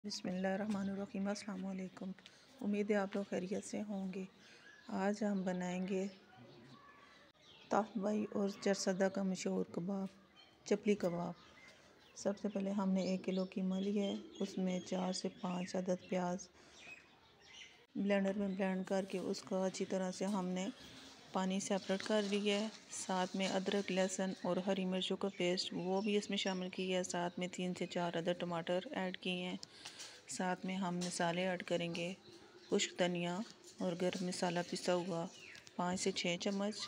बिस्मिल्लाहिर्रहमानिर्रहीम। अस्सलाम वालेकुम। उम्मीद है आप लोग खैरियत से होंगे। आज हम बनाएंगे ताहबाई और चरसदा का मशहूर कबाब, चपली कबाब। सबसे पहले हमने 1 किलो कीमा लिया है, उसमें 4 से 5 अदद प्याज ब्लेंडर में ब्लेंड करके उसका अच्छी तरह से हमने पानी सेपरेट कर लिया है। साथ में अदरक, लहसुन और हरी मिर्चों का पेस्ट वो भी इसमें शामिल किया है। साथ में 3 से 4 अदद टमाटर ऐड किए हैं। साथ में हम मसाले ऐड करेंगे, खुश्क धनिया और गर्म मसाला पिसा हुआ 5 से 6 चम्मच,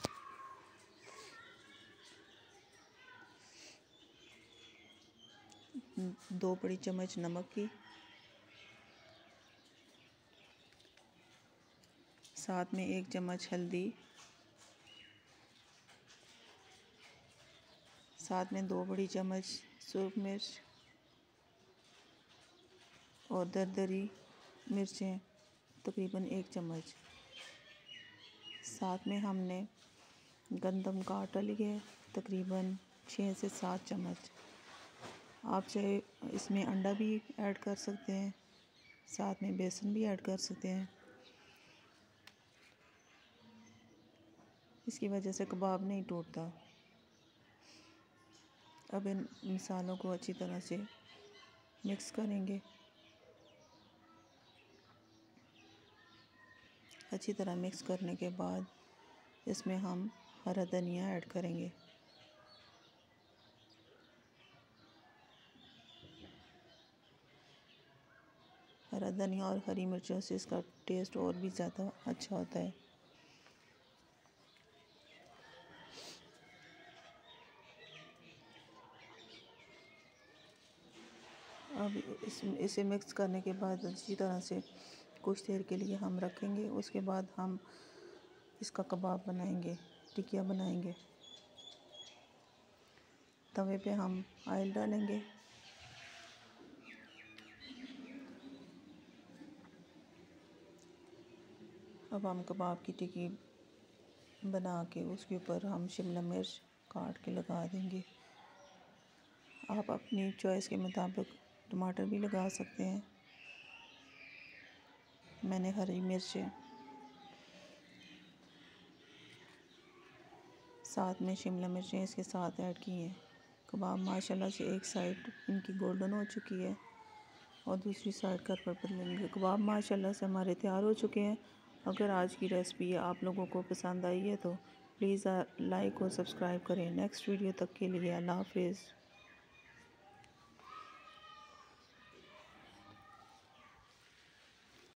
दो बड़ी चम्मच नमक की, साथ में 1 चम्मच हल्दी, साथ में 2 बड़ी चम्मच सुरख मिर्च और दरदरी मिर्चें तकरीबन 1 चम्मच। साथ में हमने गंदम का आटा लिया है तकरीबन 6 से 7 चम्मच। आप चाहे इसमें अंडा भी ऐड कर सकते हैं, साथ में बेसन भी ऐड कर सकते हैं। इसकी वजह से कबाब नहीं टूटता। अब इन मसालों को अच्छी तरह से मिक्स करेंगे। अच्छी तरह मिक्स करने के बाद इसमें हम हरा धनिया ऐड करेंगे। हरा धनिया और हरी मिर्चों से इसका टेस्ट और भी ज़्यादा अच्छा होता है। अब इसे मिक्स करने के बाद अच्छी तरह से कुछ देर के लिए हम रखेंगे। उसके बाद हम इसका कबाब बनाएंगे, टिकिया बनाएंगे। तवे पे हम ऑयल डालेंगे। अब हम कबाब की टिक्की बना के उसके ऊपर हम शिमला मिर्च काट के लगा देंगे। आप अपनी चॉइस के मुताबिक टमाटर भी लगा सकते हैं। मैंने हरी मिर्चें साथ में शिमला मिर्चें इसके साथ ऐड की हैं। कबाब माशाल्लाह से एक साइड इनकी गोल्डन हो चुकी है और दूसरी साइड कर लेंगे। कबाब माशाल्लाह से हमारे तैयार हो चुके हैं। अगर आज की रेसिपी आप लोगों को पसंद आई है तो प्लीज़ लाइक और सब्सक्राइब करें। नेक्स्ट वीडियो तक के लिए अल्लाह हाफिज़।